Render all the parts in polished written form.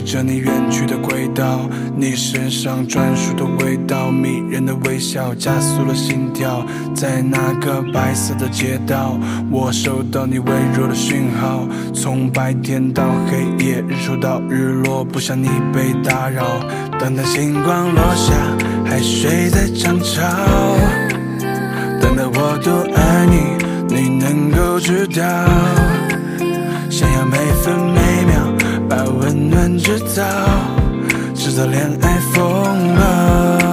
着你远去的轨道，你身上专属的味道，迷人的微笑加速了心跳。在那个白色的街道，我收到你微弱的讯号，从白天到黑夜，日出到日落，不想你被打扰。等待星光落下，海水在涨潮，等待我多爱你，你能够知道。想要每分每秒把温暖制造恋爱风暴。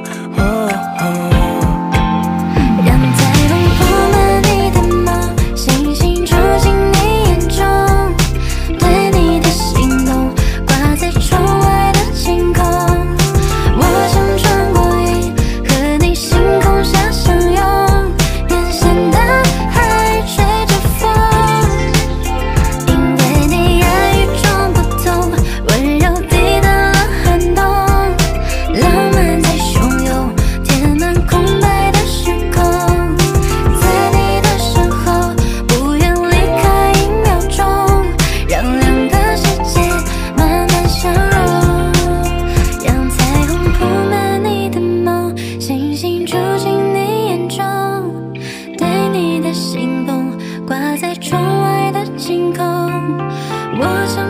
让彩虹铺满你的梦，星星住进你眼中，对你的心动挂在窗外的晴空。我想穿过云，和你星空下相拥，远山的海吹着风，因为你爱与众不同，温柔抵挡了寒冬，浪漫在汹涌，填满空白的时空。在你的身后，不愿离开一秒钟，让两个世界慢慢相融。让彩虹铺满你的梦，星星住进你眼中，对你的心动挂在窗外的晴空。我想